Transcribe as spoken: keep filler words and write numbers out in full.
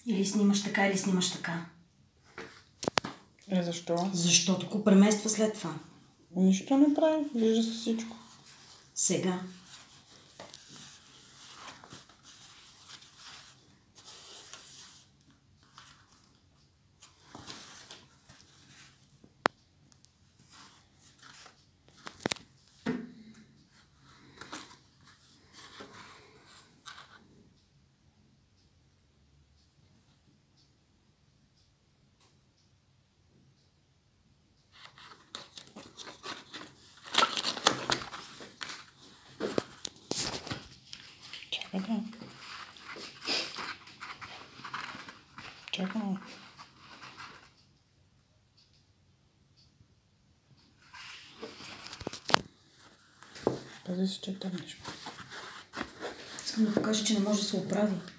Или снимаш така, или снимаш така. Е, защо? Защото го премества след това. Нищо не прави, вижда се всичко. Сега. Чакай да. Чакай. Пази се, че тръгнеш. Искам да покажа, че не може да се оправи.